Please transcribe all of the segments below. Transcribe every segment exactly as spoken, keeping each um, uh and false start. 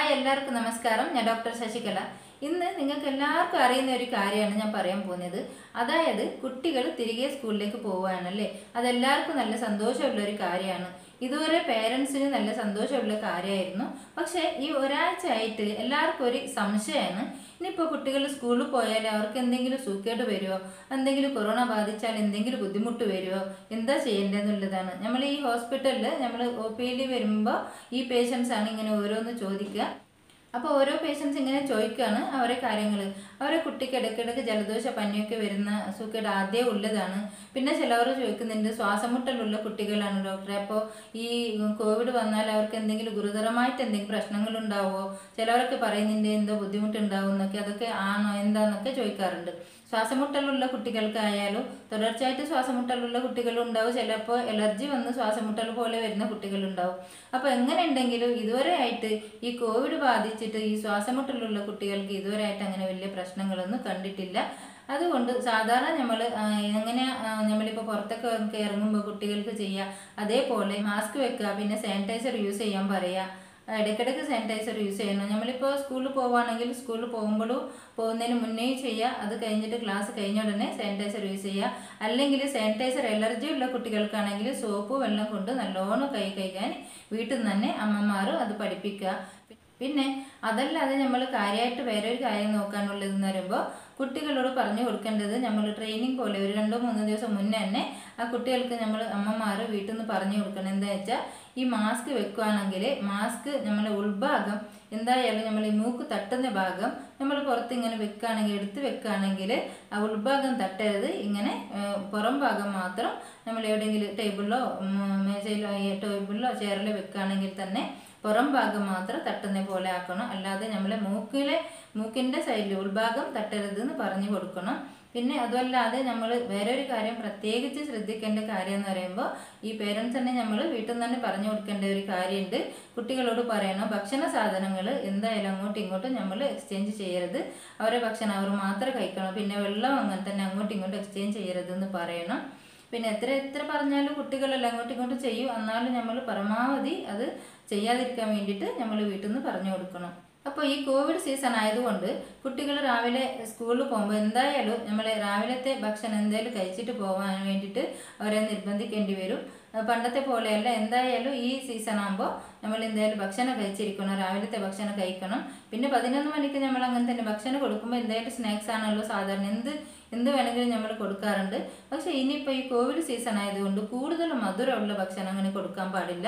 Hi എല്ലാവർക്കും നമസ്കാരം. ഞാൻ ഡോക്ടർ ശശികല. ഇന്ന് നിങ്ങൾക്ക് എല്ലാവർക്കും അറിയുന്ന ഒരു കാര്യമാണ് ഞാൻ പറയാൻ പോകുന്നത്. അതായത് കുട്ടികൾ തിരികെ സ്കൂളിലേക്ക് പോവുകയാണല്ലേ. അതെല്ലാവർക്കും നല്ല സന്തോഷമുള്ള ഒരു കാര്യമാണ്. ഇതുവരെ പേരൻസിന് നല്ല സന്തോഷമുള്ള കാര്യമായിരുന്നു. പക്ഷേ ഈ ഒരാഴ്ച ആയിട്ട് എല്ലാവർക്കും ഒരു സംശയമാണ്. ഇനിയിപ്പോൾ കുട്ടികൾ സ്കൂളിൽ പോയാൽ അവർക്ക് എന്തെങ്കിലും സൂക്കേട് വരുമോ, എന്തെങ്കിലും കൊറോണ ബാധിച്ചാൽ എന്തെങ്കിലും ബുദ്ധിമുട്ട് വരുമോ, എന്താ ചെയ്യേണ്ടതെന്നുള്ളതാണ്. നമ്മൾ ഈ ഹോസ്പിറ്റലിൽ നമ്മൾ ഒ പിയിൽ വരുമ്പോൾ ഈ പേഷ്യൻസ് ആണ് ഇങ്ങനെ ഓരോന്ന് ചോദിക്കുക. അപ്പോൾ ഓരോ പേഷ്യൻസ് ഇങ്ങനെ ചോദിക്കുകയാണ് അവരെ കാര്യങ്ങൾ. അവരെ കുട്ടിക്ക് ഇടയ്ക്കിടയ്ക്ക് ജലദോഷ പനിയൊക്കെ വരുന്ന സൂക്കേട് ആദ്യം ഉള്ളതാണ്. പിന്നെ ചിലവർ ചോദിക്കുന്നുണ്ട് ശ്വാസമുട്ടലുള്ള കുട്ടികളാണ് ഡോക്ടറെ, അപ്പോൾ ഈ കോവിഡ് വന്നാൽ അവർക്ക് എന്തെങ്കിലും ഗുരുതരമായിട്ട് എന്തെങ്കിലും പ്രശ്നങ്ങൾ ഉണ്ടാവുമോ, ചിലവരൊക്കെ പറയുന്നുണ്ട് എന്തോ ബുദ്ധിമുട്ടുണ്ടാവും എന്നൊക്കെ. അതൊക്കെ ആണോ എന്താന്നൊക്കെ ചോദിക്കാറുണ്ട്. ശ്വാസമുട്ടലുള്ള കുട്ടികൾക്കായാലും തുടർച്ചയായിട്ട് ശ്വാസമുട്ടലുള്ള കുട്ടികളുണ്ടാവും. ചിലപ്പോൾ എലർജി വന്ന് ശ്വാസമുട്ടൽ പോലെ വരുന്ന കുട്ടികളുണ്ടാവും. അപ്പോൾ എങ്ങനെ ഉണ്ടെങ്കിലും ഇതുവരെ ആയിട്ട് ഈ കോവിഡ് ബാധിച്ചിട്ട് ഈ ശ്വാസമുട്ടലുള്ള കുട്ടികൾക്ക് ഇതുവരെ ആയിട്ട് അങ്ങനെ വലിയ പ്രശ്നങ്ങളൊന്നും കണ്ടിട്ടില്ല. അതുകൊണ്ട് സാധാരണ നമ്മൾ എങ്ങനെ നമ്മളിപ്പോൾ പുറത്തൊക്കെ ഇറങ്ങുമ്പോൾ കുട്ടികൾക്ക് ചെയ്യുക അതേപോലെ മാസ്ക് വെക്കുക, പിന്നെ സാനിറ്റൈസർ യൂസ് ചെയ്യാൻ പറയുക. ഇടയ്ക്കിടയ്ക്ക് സാനിറ്റൈസർ യൂസ് ചെയ്യണം. നമ്മളിപ്പോൾ സ്കൂളിൽ പോവുകയാണെങ്കിൽ സ്കൂളിൽ പോകുമ്പോഴും പോകുന്നതിന് മുന്നേ ചെയ്യുക. അത് കഴിഞ്ഞിട്ട് ക്ലാസ് കഴിഞ്ഞ ഉടനെ സാനിറ്റൈസർ യൂസ് ചെയ്യുക. അല്ലെങ്കിൽ സാനിറ്റൈസർ എലർജി ഉള്ള കുട്ടികൾക്കാണെങ്കിൽ സോപ്പ് വെള്ളം കൊണ്ട് നല്ലോണം കൈ കഴുകാൻ വീട്ടിൽ നിന്ന് തന്നെ അമ്മമാർ അത് പഠിപ്പിക്കുക. പിന്നെ അതല്ലാതെ നമ്മൾ കാര്യമായിട്ട് വേറെ ഒരു കാര്യം നോക്കാനുള്ളതെന്ന് പറയുമ്പോൾ കുട്ടികളോട് പറഞ്ഞു കൊടുക്കേണ്ടത് നമ്മൾ ട്രെയിനിങ് പോലെ ഒരു രണ്ടോ മൂന്നോ ദിവസം മുന്നേ തന്നെ ആ കുട്ടികൾക്ക് നമ്മൾ അമ്മമാർ വീട്ടിൽ നിന്ന് പറഞ്ഞു കൊടുക്കണം. എന്താ വെച്ചാൽ ഈ മാസ്ക് വെക്കുകയാണെങ്കിൽ മാസ്ക് നമ്മളെ ഉൾഭാഗം എന്തായാലും നമ്മൾ ഈ മൂക്ക് തട്ടുന്ന ഭാഗം നമ്മൾ പുറത്ത് ഇങ്ങനെ വെക്കുകയാണെങ്കിൽ എടുത്ത് വെക്കുകയാണെങ്കിൽ ആ ഉൾഭാഗം തട്ടരുത്. ഇങ്ങനെ പുറം ഭാഗം മാത്രം നമ്മൾ എവിടെയെങ്കിലും ടേബിളിലോ മേശയിലോ ടേബിളിലോ ചെയറിലോ വെക്കുകയാണെങ്കിൽ തന്നെ പുറം ഭാഗം മാത്രം തട്ടുന്ന പോലെ ആക്കണം. അല്ലാതെ നമ്മളെ മൂക്കിലെ മൂക്കിൻ്റെ സൈഡിൽ ഉൾഭാഗം തട്ടരുത് എന്ന് പറഞ്ഞു കൊടുക്കണം. പിന്നെ അതുമല്ലാതെ നമ്മൾ വേറെ ഒരു കാര്യം പ്രത്യേകിച്ച് ശ്രദ്ധിക്കേണ്ട കാര്യം എന്ന് പറയുമ്പോൾ ഈ പേരൻസ് തന്നെ നമ്മൾ വീട്ടിൽ നിന്ന് തന്നെ പറഞ്ഞു കൊടുക്കേണ്ട ഒരു കാര്യമുണ്ട്. കുട്ടികളോട് പറയണം ഭക്ഷണ സാധനങ്ങൾ എന്തായാലും അങ്ങോട്ടും ഇങ്ങോട്ടും നമ്മൾ എക്സ്ചേഞ്ച് ചെയ്യരുത്. അവരെ ഭക്ഷണം അവർ മാത്രം കഴിക്കണം. പിന്നെ വെള്ളം അങ്ങനെ തന്നെ അങ്ങോട്ടും ഇങ്ങോട്ടും എക്സ്ചേഞ്ച് ചെയ്യരുത് എന്ന് പറയണം. പിന്നെ എത്ര എത്ര പറഞ്ഞാലും കുട്ടികളെല്ലാം അങ്ങോട്ടും ഇങ്ങോട്ടും ചെയ്യും. എന്നാലും നമ്മൾ പരമാവധി അത് ചെയ്യാതിരിക്കാൻ വേണ്ടിയിട്ട് നമ്മൾ വീട്ടിൽ നിന്ന് പറഞ്ഞു കൊടുക്കണം. അപ്പോൾ ഈ കോവിഡ് സീസൺ ആയതുകൊണ്ട് കുട്ടികൾ രാവിലെ സ്കൂളിൽ പോകുമ്പോൾ എന്തായാലും നമ്മൾ രാവിലത്തെ ഭക്ഷണം എന്തായാലും കഴിച്ചിട്ട് പോകാൻ വേണ്ടിയിട്ട് അവരെ നിർബന്ധിക്കേണ്ടി വരും. പണ്ടത്തെ പോലെയല്ല, എന്തായാലും ഈ സീസൺ ആകുമ്പോൾ നമ്മൾ എന്തായാലും ഭക്ഷണം കഴിച്ചിരിക്കണം, രാവിലത്തെ ഭക്ഷണം കഴിക്കണം. പിന്നെ പതിനൊന്ന് മണിക്ക് നമ്മൾ അങ്ങനെ തന്നെ ഭക്ഷണം കൊടുക്കുമ്പോൾ എന്തായാലും സ്നാക്സ് ആണല്ലോ സാധാരണ എന്ത് എന്ത് വേണമെങ്കിലും നമ്മൾ കൊടുക്കാറുണ്ട്. പക്ഷേ ഇനിയിപ്പോൾ ഈ കോവിഡ് സീസൺ ആയതുകൊണ്ട് കൂടുതൽ മധുരമുള്ള ഭക്ഷണം അങ്ങനെ കൊടുക്കാൻ പാടില്ല.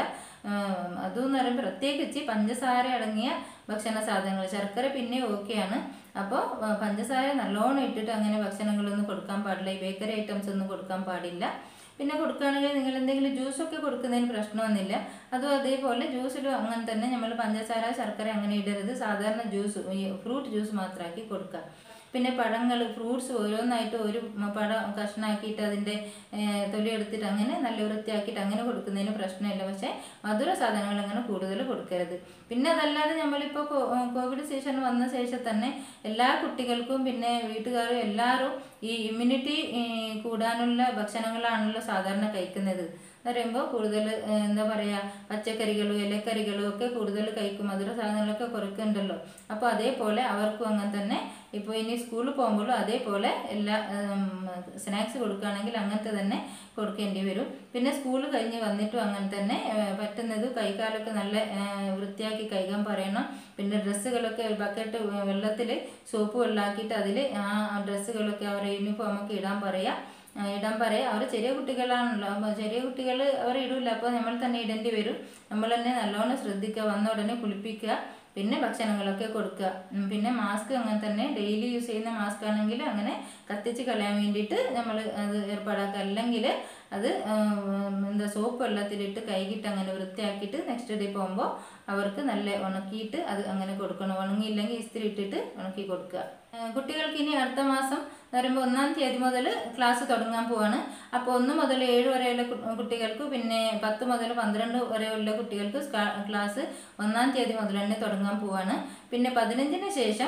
അതെന്ന് പറയുമ്പോൾ പ്രത്യേകിച്ച് പഞ്ചസാര അടങ്ങിയ ഭക്ഷണ സാധനങ്ങൾ, ശർക്കര പിന്നെ ഓക്കെയാണ്. അപ്പോൾ പഞ്ചസാര നല്ലോണം ഇട്ടിട്ട് അങ്ങനെ ഭക്ഷണങ്ങളൊന്നും കൊടുക്കാൻ പാടില്ല. ഈ ബേക്കറി ഐറ്റംസ് ഒന്നും കൊടുക്കാൻ പാടില്ല. പിന്നെ കൊടുക്കുകയാണെങ്കിൽ നിങ്ങൾ എന്തെങ്കിലും ജ്യൂസൊക്കെ കൊടുക്കുന്നതിന് പ്രശ്നമൊന്നുമില്ല. അതും അതേപോലെ ജ്യൂസിലും അങ്ങനെ തന്നെ നമ്മൾ പഞ്ചസാര ശർക്കര അങ്ങനെ ഇടരുത്. സാധാരണ ജ്യൂസ് ഈ ഫ്രൂട്ട് ജ്യൂസ് മാത്രമാക്കി കൊടുക്കുക. പിന്നെ പഴങ്ങൾ ഫ്രൂട്ട്സ് ഓരോന്നായിട്ട് ഒരു പഴം കഷ്ണമാക്കിയിട്ട് അതിൻ്റെ തൊലി എടുത്തിട്ട് അങ്ങനെ നല്ല വൃത്തിയാക്കിയിട്ട് അങ്ങനെ കൊടുക്കുന്നതിന് പ്രശ്നമില്ല. പക്ഷേ മധുര സാധനങ്ങൾ അങ്ങനെ കൂടുതൽ കൊടുക്കരുത്. പിന്നെ അതല്ലാതെ നമ്മളിപ്പോൾ കോവിഡ് സീസൺ വന്ന ശേഷം തന്നെ എല്ലാ കുട്ടികൾക്കും പിന്നെ വീട്ടുകാരും എല്ലാവരും ഈ ഇമ്മ്യൂണിറ്റി കൂടാനുള്ള ഭക്ഷണങ്ങളാണല്ലോ സാധാരണ കഴിക്കുന്നത്. എന്ന് പറയുമ്പോൾ കൂടുതൽ എന്താ പറയുക പച്ചക്കറികളും ഇലക്കറികളും ഒക്കെ കൂടുതൽ കഴിക്കും. മധുര സാധനങ്ങളൊക്കെ കുറക്കുന്നുണ്ടല്ലോ. അപ്പോൾ അതേപോലെ അവർക്കും അങ്ങനെ തന്നെ ഇപ്പോൾ ഇനി സ്കൂളിൽ പോകുമ്പോഴും അതേപോലെ എല്ലാ സ്നാക്സ് കൊടുക്കുകയാണെങ്കിൽ അങ്ങനത്തെ തന്നെ കൊടുക്കേണ്ടി വരും. പിന്നെ സ്കൂൾ കഴിഞ്ഞ് വന്നിട്ടും അങ്ങനെ തന്നെ പറ്റുന്നത് കൈകാലൊക്കെ നല്ല വൃത്തിയാക്കി കഴുകാൻ പറയണം. പിന്നെ ഡ്രസ്സുകളൊക്കെ ബക്കറ്റ് വെള്ളത്തിൽ സോപ്പ് വെള്ളമാക്കിയിട്ട് അതിൽ ആ ഡ്രസ്സുകളൊക്കെ അവരുടെ യൂണിഫോമൊക്കെ ഇടാൻ പറയുക ഇടാൻ പറയാം. അവർ ചെറിയ കുട്ടികളാണല്ലോ, അപ്പോൾ ചെറിയ കുട്ടികൾ അവർ ഇടില്ല. അപ്പോൾ നമ്മൾ തന്നെ ഇടേണ്ടി വരും. നമ്മൾ തന്നെ നല്ലോണം ശ്രദ്ധിക്കുക. വന്ന ഉടനെ കുളിപ്പിക്കുക. പിന്നെ ഭക്ഷണങ്ങളൊക്കെ കൊടുക്കുക. പിന്നെ മാസ്ക് അങ്ങനെ തന്നെ ഡെയിലി യൂസ് ചെയ്യുന്ന മാസ്ക് ആണെങ്കിൽ അങ്ങനെ കത്തിച്ച് കളയാൻ വേണ്ടിയിട്ട് നമ്മൾ അത് ഏർപ്പാടാക്കുക. അല്ലെങ്കിൽ അത് എന്താ സോപ്പ് വെള്ളത്തിലിട്ട് കൈകിട്ട് അങ്ങനെ വൃത്തിയാക്കിയിട്ട് നെക്സ്റ്റ് ഡേ പോകുമ്പോൾ അവർക്ക് നല്ല ഉണക്കിയിട്ട് അത് അങ്ങനെ കൊടുക്കണം. ഉണങ്ങിയില്ലെങ്കിൽ ഇസ്തിരി ഇട്ടിട്ട് ഉണക്കി കൊടുക്കുക. കുട്ടികൾക്ക് ഇനി അടുത്ത മാസം എന്ന് പറയുമ്പോൾ ഒന്നാം തീയതി മുതൽ ക്ലാസ് തുടങ്ങാൻ പോവാണ്. അപ്പോൾ ഒന്ന് മുതൽ ഏഴ് വരെയുള്ള കുട്ടികൾക്ക് പിന്നെ പത്ത് മുതൽ പന്ത്രണ്ട് വരെയുള്ള കുട്ടികൾക്ക് ക്ലാസ് ഒന്നാം തീയതി മുതൽ തന്നെ തുടങ്ങാൻ പോവാണ്. പിന്നെ പതിനഞ്ചിന് ശേഷം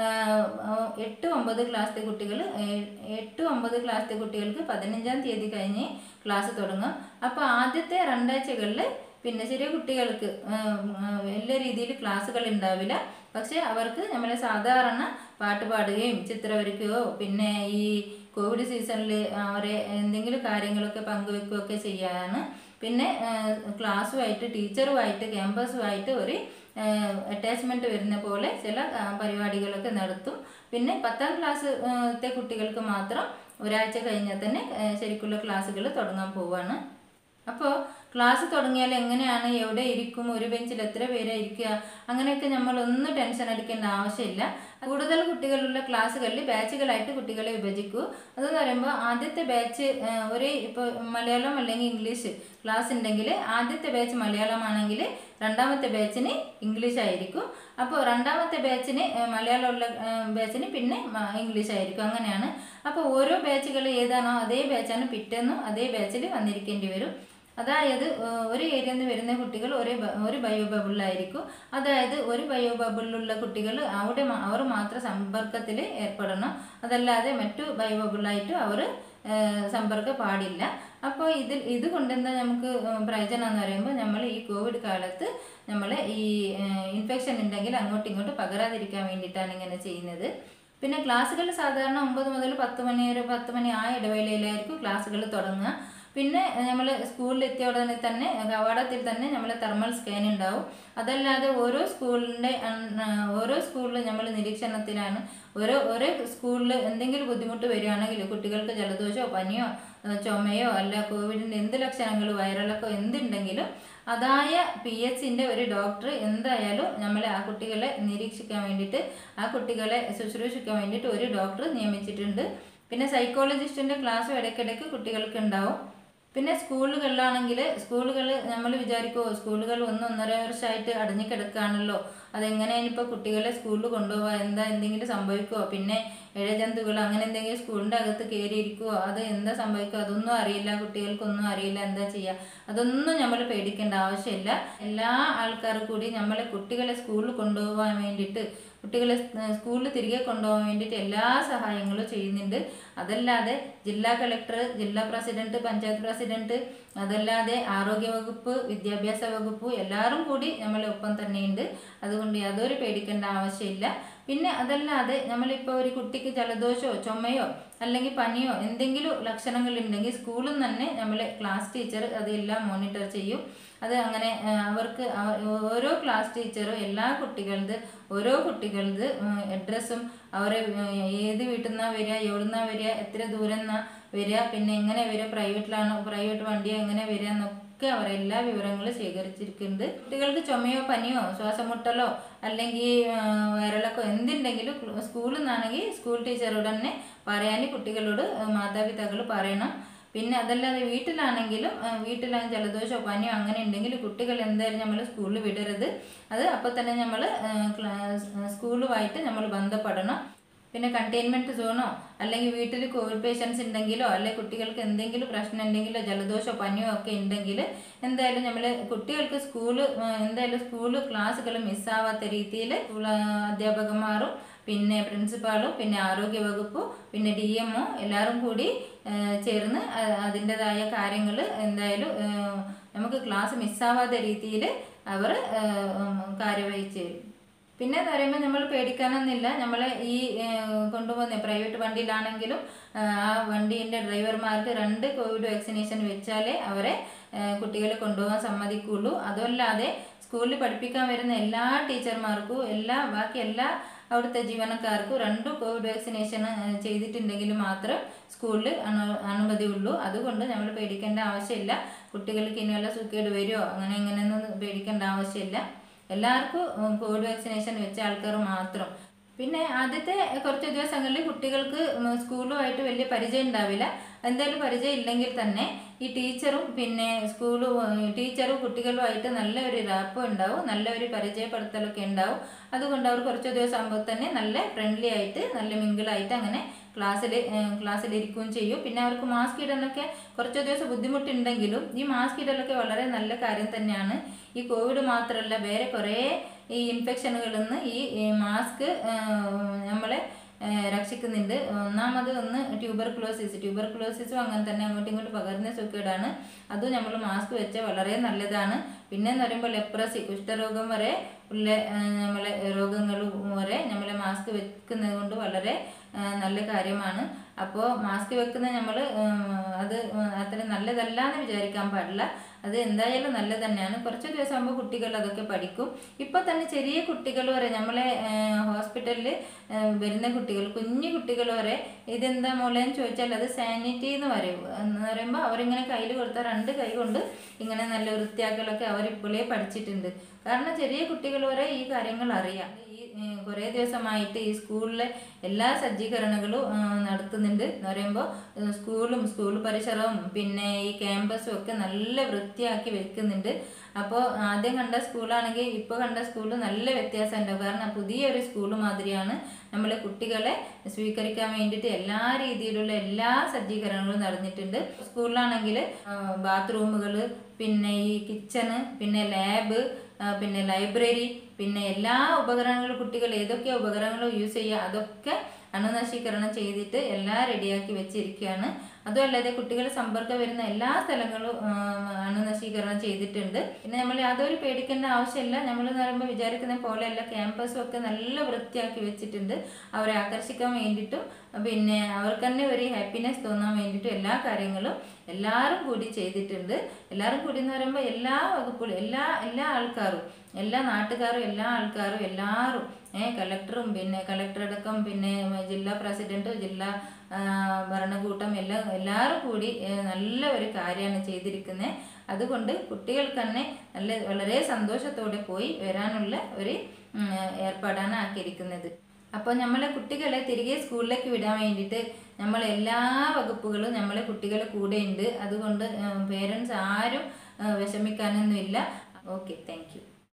എട്ട് ഒമ്പത് ക്ലാസ്സിലെ കുട്ടികൾ എട്ട് ഒമ്പത് ക്ലാസ്സിലെ കുട്ടികൾക്ക് പതിനഞ്ചാം തീയതി കഴിഞ്ഞ് ക്ലാസ് തുടങ്ങും. അപ്പോൾ ആദ്യത്തെ രണ്ടാഴ്ചകളിൽ പിന്നെ ചെറിയ കുട്ടികൾക്ക് വലിയ രീതിയിൽ ക്ലാസ്സുകൾ ഉണ്ടാവില്ല. പക്ഷെ അവർക്ക് നമ്മളെ സാധാരണ പാട്ട് പാടുകയും ചിത്രം വരയ്ക്കുകയോ പിന്നെ ഈ കോവിഡ് സീസണിൽ അവരെ എന്തെങ്കിലും കാര്യങ്ങളൊക്കെ പങ്കുവെക്കുകയൊക്കെ ചെയ്യാനാണ്. പിന്നെ ക്ലാസ്സുമായിട്ട് ടീച്ചറുമായിട്ട് ക്യാമ്പസുമായിട്ട് ഒരു അറ്റാച്ച്മെന്റ് വരുന്ന പോലെ ചില പരിപാടികളൊക്കെ നടത്തും. പിന്നെ പത്താം ക്ലാസ്സിലത്തെ കുട്ടികൾക്ക് മാത്രം ഒരാഴ്ച കഴിഞ്ഞാൽ തന്നെ ശരിക്കുള്ള ക്ലാസ്സുകൾ തുടങ്ങാൻ പോവാണ്. അപ്പോൾ ക്ലാസ് തുടങ്ങിയാൽ എങ്ങനെയാണ്, എവിടെ ഇരിക്കും, ഒരു ബെഞ്ചിൽ എത്ര പേരെ ഇരിക്കുക, അങ്ങനെയൊക്കെ നമ്മളൊന്നും ടെൻഷൻ അടിക്കേണ്ട ആവശ്യമില്ല. കൂടുതൽ കുട്ടികളുള്ള ക്ലാസ്സുകളിൽ ബാച്ചുകളായിട്ട് കുട്ടികളെ വിഭജിക്കൂ. അതെന്ന് പറയുമ്പോൾ ആദ്യത്തെ ബാച്ച് ഒരു ഇപ്പോൾ മലയാളം അല്ലെങ്കിൽ ഇംഗ്ലീഷ് ക്ലാസ് ഉണ്ടെങ്കിൽ ആദ്യത്തെ ബാച്ച് മലയാളമാണെങ്കിൽ രണ്ടാമത്തെ ബാച്ചിന് ഇംഗ്ലീഷ് ആയിരിക്കും. അപ്പോൾ രണ്ടാമത്തെ ബാച്ചിന് മലയാളമുള്ള ബാച്ചിന് പിന്നെ ഇംഗ്ലീഷ് ആയിരിക്കും. അങ്ങനെയാണ്. അപ്പോൾ ഓരോ ബാച്ചുകൾ ഏതാണോ അതേ ബാച്ചാണ് പിറ്റേന്നും അതേ ബാച്ചിൽ വന്നിരിക്കേണ്ടി വരും. അതായത് ഒരു ഏരിയയിൽ നിന്ന് വരുന്ന കുട്ടികൾ ഒരേ ഒരു ബയോ ബബിളിലായിരിക്കും. അതായത് ഒരു ബയോ ബബിളിലുള്ള കുട്ടികൾ അവിടെ അവർ മാത്രം സമ്പർക്കത്തിൽ ഏർപ്പെടണം. അതല്ലാതെ മറ്റു ബയോ ബബിളായിട്ട് അവർ സമ്പർക്കം പാടില്ല. അപ്പോൾ ഇതിൽ ഇത് കൊണ്ടെന്താ നമുക്ക് പ്രയോജനം എന്ന് പറയുമ്പോൾ നമ്മൾ ഈ കോവിഡ് കാലത്ത് നമ്മൾ ഈ ഇൻഫെക്ഷൻ ഉണ്ടെങ്കിൽ അങ്ങോട്ടും ഇങ്ങോട്ടും പകരാതിരിക്കാൻ വേണ്ടിയിട്ടാണ് ഇങ്ങനെ ചെയ്യുന്നത്. പിന്നെ ക്ലാസ്സുകൾ സാധാരണ ഒമ്പത് മുതൽ പത്ത് മണി വരെ പത്ത് മണി ആ ഇടവേളയിലായിരിക്കും ക്ലാസ്സുകൾ തുടങ്ങുക. പിന്നെ നമ്മൾ സ്കൂളിലെത്തിയ ഉടനെ തന്നെ കവാടത്തിൽ തന്നെ നമ്മൾ തെർമൽ സ്കാൻ ഉണ്ടാവും. അതല്ലാതെ ഓരോ സ്കൂളിൻ്റെ ഓരോ സ്കൂളിൽ നമ്മൾ നിരീക്ഷണത്തിലാണ്. ഓരോ ഓരോ സ്കൂളിൽ എന്തെങ്കിലും ബുദ്ധിമുട്ട് വരികയാണെങ്കിൽ കുട്ടികൾക്ക് ജലദോഷമോ പനിയോ ചുമയോ അല്ല കോവിഡിൻ്റെ എന്ത് ലക്ഷണങ്ങൾ വൈറലൊക്കെ എന്തുണ്ടെങ്കിലും അതായ പി എച്ചിൻ്റെ ഒരു ഡോക്ടർ എന്തായാലും നമ്മളെ ആ കുട്ടികളെ നിരീക്ഷിക്കാൻ വേണ്ടിയിട്ട് ആ കുട്ടികളെ ശുശ്രൂഷിക്കാൻ വേണ്ടിയിട്ട് ഒരു ഡോക്ടർ നിയമിച്ചിട്ടുണ്ട്. പിന്നെ സൈക്കോളജിസ്റ്റിൻ്റെ ക്ലാസ്സും ഇടയ്ക്കിടയ്ക്ക് കുട്ടികൾക്ക് ഉണ്ടാവും. പിന്നെ സ്കൂളുകളിലാണെങ്കിൽ സ്കൂളുകൾ നമ്മൾ വിചാരിക്കുമോ സ്കൂളുകൾ ഒന്ന് ഒന്നര വർഷമായിട്ട് അടഞ്ഞു കിടക്കുകയാണല്ലോ, അതെങ്ങനെയാണ് ഇപ്പോൾ കുട്ടികളെ സ്കൂളിൽ കൊണ്ടുപോകുക, എന്താ എന്തെങ്കിലും സംഭവിക്കുമോ, പിന്നെ ഇഴജന്തുക്കൾ അങ്ങനെ എന്തെങ്കിലും സ്കൂളിൻ്റെ അകത്ത് കയറിയിരിക്കുമോ, അത് എന്താ സംഭവിക്കുക, അതൊന്നും അറിയില്ല, കുട്ടികൾക്കൊന്നും അറിയില്ല, എന്താ ചെയ്യുക, അതൊന്നും നമ്മൾ പേടിക്കേണ്ട ആവശ്യമില്ല. എല്ലാ ആൾക്കാരും കൂടി നമ്മളെ കുട്ടികളെ സ്കൂളിൽ കൊണ്ടുപോകാൻ വേണ്ടിയിട്ട് കുട്ടികളെ സ്കൂളിൽ തിരികെ കൊണ്ടുപോകാൻ വേണ്ടിയിട്ട് എല്ലാ സഹായങ്ങളും ചെയ്യുന്നുണ്ട്. അതല്ലാതെ ജില്ലാ കളക്ടർ, ജില്ലാ പ്രസിഡന്റ്, പഞ്ചായത്ത് പ്രസിഡന്റ്, അതല്ലാതെ ആരോഗ്യവകുപ്പ്, വിദ്യാഭ്യാസ വകുപ്പ് എല്ലാവരും കൂടി നമ്മളെ ഒപ്പം തന്നെയുണ്ട്. അതുകൊണ്ട് യാതൊരു പേടിക്കേണ്ട ആവശ്യമില്ല. പിന്നെ അതല്ലാതെ നമ്മളിപ്പോൾ ഒരു കുട്ടിക്ക് ജലദോഷമോ ചുമയോ അല്ലെങ്കിൽ പനിയോ എന്തെങ്കിലും ലക്ഷണങ്ങൾ ഉണ്ടെങ്കിൽ സ്കൂളിൽ നിന്ന് തന്നെ നമ്മളെ ക്ലാസ് ടീച്ചർ അതെല്ലാം മോണിറ്റർ ചെയ്യും. അത് അങ്ങനെ അവർക്ക് ഓരോ ക്ലാസ് ടീച്ചറും എല്ലാ കുട്ടികളത് ഓരോ കുട്ടികളത് അഡ്രസ്സും അവരെ ഏത് വീട്ടിൽ നിന്നാണ് വരിക, എവിടെ നിന്നാണ് വരിക, എത്ര ദൂരം നിന്നാണ് വരിക, പിന്നെ എങ്ങനെ വരിക, പ്രൈവറ്റിലാണോ പ്രൈവറ്റ് വണ്ടിയോ എങ്ങനെ വരിക എന്നൊക്കെ അവരെല്ലാ വിവരങ്ങളും ശേഖരിച്ചിരിക്കുന്നുണ്ട്. കുട്ടികൾക്ക് ചുമയോ പനിയോ ശ്വാസമുട്ടലോ അല്ലെങ്കിൽ വയറിളക്കോ എന്തുണ്ടെങ്കിലും സ്കൂളിൽ നിന്നാണെങ്കിൽ സ്കൂൾ ടീച്ചറോട് തന്നെ പറയാൻ കുട്ടികളോട് മാതാപിതാക്കൾ പറയണം. പിന്നെ അതല്ലാതെ വീട്ടിലാണെങ്കിലും വീട്ടിലാണെങ്കിൽ ജലദോഷമോ പനിയോ അങ്ങനെ ഉണ്ടെങ്കിൽ കുട്ടികൾ എന്തായാലും നമ്മൾ സ്കൂളിൽ വിടരുത്. അത് അപ്പോൾ തന്നെ നമ്മൾ സ്കൂളുമായിട്ട് നമ്മൾ ബന്ധപ്പെടണം. പിന്നെ കണ്ടെയ്ൻമെൻറ്റ് സോണോ അല്ലെങ്കിൽ വീട്ടിൽ കോവിഡ് പേഷ്യൻസ് ഉണ്ടെങ്കിലോ അല്ലെങ്കിൽ കുട്ടികൾക്ക് എന്തെങ്കിലും പ്രശ്നം ഉണ്ടെങ്കിലോ ജലദോഷമോ പനിയോ ഒക്കെ ഉണ്ടെങ്കിൽ എന്തായാലും നമ്മൾ കുട്ടികൾക്ക് സ്കൂള് എന്തായാലും സ്കൂള് ക്ലാസ്സുകൾ മിസ്സാവാത്ത രീതിയിൽ അധ്യാപകന്മാരും പിന്നെ പ്രിൻസിപ്പാളും പിന്നെ ആരോഗ്യവകുപ്പും പിന്നെ ഡി എം ഒ എല്ലാവരും കൂടി ചേർന്ന് അതിൻ്റെതായ കാര്യങ്ങൾ എന്തായാലും നമുക്ക് ക്ലാസ് മിസ്സാവാത്ത രീതിയിൽ അവർ കാര്യമായി ചെയ്യും. പിന്നെ എന്ന് പറയുമ്പോൾ നമ്മൾ പേടിക്കാനൊന്നുമില്ല. നമ്മൾ ഈ കൊണ്ടുപോകുന്ന പ്രൈവറ്റ് വണ്ടിയിലാണെങ്കിലും ആ വണ്ടീൻ്റെ ഡ്രൈവർമാർക്ക് രണ്ട് കോവിഡ് വാക്സിനേഷൻ വെച്ചാലേ അവരെ കുട്ടികളെ കൊണ്ടുപോകാൻ സമ്മതിക്കുള്ളൂ. അതല്ലാതെ സ്കൂളിൽ പഠിപ്പിക്കാൻ വരുന്ന എല്ലാ ടീച്ചർമാർക്കും എല്ലാ ബാക്കി എല്ലാ അവിടുത്തെ ജീവനക്കാർക്കും രണ്ടും കോവിഡ് വാക്സിനേഷൻ ചെയ്തിട്ടുണ്ടെങ്കിൽ മാത്രം സ്കൂളിൽ അനു അനുമതിയുള്ളൂ. അതുകൊണ്ട് നമ്മൾ പേടിക്കേണ്ട ആവശ്യമില്ല. കുട്ടികൾക്ക് ഇനി വല്ല സൂക്കേട് വരുമോ അങ്ങനെ ഇങ്ങനെയൊന്നും പേടിക്കേണ്ട ആവശ്യമില്ല. എല്ലാവർക്കും കോവിഡ് വാക്സിനേഷൻ വെച്ച ആൾക്കാർ മാത്രം. പിന്നെ ആദ്യത്തെ കുറച്ച് ദിവസങ്ങളിൽ കുട്ടികൾക്ക് സ്കൂളുമായിട്ട് വലിയ പരിചയം ഉണ്ടാവില്ല. എന്തായാലും പരിചയം ഇല്ലെങ്കിൽ തന്നെ ഈ ടീച്ചറും പിന്നെ സ്കൂളും ടീച്ചറും കുട്ടികളുമായിട്ട് നല്ലൊരു റാപ്പ് ഉണ്ടാവും, നല്ലൊരു പരിചയപ്പെടുത്തലൊക്കെ ഉണ്ടാവും. അതുകൊണ്ട് അവർ കുറച്ച് ദിവസം ആകുമ്പോൾ തന്നെ നല്ല ഫ്രണ്ട്ലി ആയിട്ട് നല്ല മിങ്കിളായിട്ട് അങ്ങനെ ക്ലാസ്സിൽ ക്ലാസ്സിലിരിക്കുകയും ചെയ്യും. പിന്നെ അവർക്ക് മാസ്ക് ഇടാനൊക്കെ കുറച്ച് ദിവസം ബുദ്ധിമുട്ടുണ്ടെങ്കിലും ഈ മാസ്ക് ഇടലൊക്കെ വളരെ നല്ല കാര്യം തന്നെയാണ്. ഈ കോവിഡ് മാത്രമല്ല വേറെ കുറേ ഈ ഇൻഫെക്ഷനുകളിൽ നിന്ന് ഈ മാസ്ക് നമ്മളെ രക്ഷിക്കുന്നുണ്ട്. ഒന്നാമത് ഒന്ന് ട്യൂബർക്ലോസിസ് ട്യൂബർക്ലോസിസും അങ്ങനെ തന്നെ അങ്ങോട്ടും ഇങ്ങോട്ടും പകരുന്ന സൂക്കേടാണ്. അതും നമ്മൾ മാസ്ക് വെച്ചാൽ വളരെ നല്ലതാണ്. പിന്നെന്ന് പറയുമ്പോൾ ലെപ്രസി കുഷ്ഠരോഗം വരെ ഉള്ള നമ്മളെ രോഗങ്ങൾ വരെ നമ്മളെ മാസ്ക് വെക്കുന്നത് കൊണ്ട് വളരെ നല്ല കാര്യമാണ്. അപ്പോൾ മാസ്ക് വെക്കുന്നത് നമ്മൾ അത് അത്ര നല്ലതല്ല എന്ന് വിചാരിക്കാൻ പാടില്ല. അത് എന്തായാലും നല്ലത് തന്നെയാണ്. കുറച്ച് ദിവസം ആകുമ്പോൾ കുട്ടികൾ അതൊക്കെ പഠിക്കും. ഇപ്പം തന്നെ ചെറിയ കുട്ടികൾ വരെ നമ്മളെ ഹോസ്പിറ്റലിൽ വരുന്ന കുട്ടികൾ, കുഞ്ഞു കുട്ടികൾ വരെ ഇതെന്താ മോളേന്ന് ചോദിച്ചാൽ അത് സാനിറ്റി എന്ന് പറയും. എന്ന് പറയുമ്പോൾ അവരിങ്ങനെ കയ്യിൽ കൊടുത്താൽ രണ്ട് കൈ കൊണ്ട് ഇങ്ങനെ നല്ല വൃത്തിയാക്കലൊക്കെ അവരിപ്പോഴേ പഠിച്ചിട്ടുണ്ട്. കാരണം ചെറിയ കുട്ടികൾ വരെ ഈ കാര്യങ്ങൾ അറിയാം. ഈ കുറേ ദിവസമായിട്ട് ഈ സ്കൂളിലെ എല്ലാ സജ്ജീകരണങ്ങളും നടത്തുന്നുണ്ട്. എന്ന് പറയുമ്പോൾ സ്കൂളും സ്കൂൾ പരിസരവും പിന്നെ ഈ ക്യാമ്പസും ഒക്കെ നല്ല വൃത്തിയാക്കി വെക്കുന്നുണ്ട്. അപ്പോൾ ആദ്യം കണ്ട സ്കൂളാണെങ്കിൽ ഇപ്പോൾ കണ്ട സ്കൂൾ നല്ല വ്യത്യാസം ഉണ്ടാവും. കാരണം പുതിയൊരു സ്കൂൾ മാതിരിയാണ്. നമ്മൾ കുട്ടികളെ സ്വീകരിക്കാൻ വേണ്ടിയിട്ട് എല്ലാ രീതിയിലുള്ള എല്ലാ സജ്ജീകരണങ്ങളും നടന്നിട്ടുണ്ട്. സ്കൂളിലാണെങ്കിൽ ബാത്റൂമുകൾ, പിന്നെ ഈ കിച്ചണ്, പിന്നെ ലാബ്, പിന്നെ ലൈബ്രറി, പിന്നെ എല്ലാ ഉപകരണങ്ങളും കുട്ടികൾ ഏതൊക്കെ ഉപകരണങ്ങൾ യൂസ് ചെയ്യുക അതൊക്കെ അണുനശീകരണം ചെയ്തിട്ട് എല്ലാം റെഡിയാക്കി വെച്ചിരിക്കുകയാണ്. അതുമല്ലാതെ കുട്ടികളെ സമ്പർക്കം വരുന്ന എല്ലാ സ്ഥലങ്ങളും അണുനശീകരണം ചെയ്തിട്ടുണ്ട്. പിന്നെ നമ്മൾ യാതൊരു പേടിക്കേണ്ട ആവശ്യമില്ല. നമ്മൾ എന്ന് പറയുമ്പോൾ വിചാരിക്കുന്ന പോലെയല്ല, ക്യാമ്പസും ഒക്കെ നല്ല വൃത്തിയാക്കി വെച്ചിട്ടുണ്ട്. അവരെ ആകർഷിക്കാൻ വേണ്ടിയിട്ടും പിന്നെ അവർക്ക് തന്നെ ഒരു ഹാപ്പിനെസ് തോന്നാൻ വേണ്ടിയിട്ടും എല്ലാ കാര്യങ്ങളും എല്ലാവരും കൂടി ചെയ്തിട്ടുണ്ട്. എല്ലാവരും കൂടി എന്ന് പറയുമ്പോൾ എല്ലാ വകുപ്പുകളും എല്ലാ എല്ലാ ആൾക്കാരും, എല്ലാ നാട്ടുകാരും, എല്ലാ ആൾക്കാരും എല്ലാവരും ഏഹ് കളക്ടറും പിന്നെ കളക്ടറടക്കം പിന്നെ ജില്ലാ പ്രസിഡന്റ്, ജില്ലാ ഭരണകൂട്ടം എല്ലാം എല്ലാവരും കൂടി നല്ല ഒരു കാര്യമാണ് ചെയ്തിരിക്കുന്നത്. അതുകൊണ്ട് കുട്ടികൾക്ക് തന്നെ നല്ല വളരെ സന്തോഷത്തോടെ പോയി വരാനുള്ള ഒരു ഏർപ്പാടാണ് ആക്കിയിരിക്കുന്നത്. അപ്പോൾ നമ്മളെ കുട്ടികളെ തിരികെ സ്കൂളിലേക്ക് വിടാൻ വേണ്ടിയിട്ട് നമ്മൾ എല്ലാ വകുപ്പുകളും നമ്മളെ കുട്ടികളെ കൂടെ ഉണ്ട്. അതുകൊണ്ട് പേരൻസ് ആരും വിഷമിക്കാനൊന്നുമില്ല. Okay, thank you.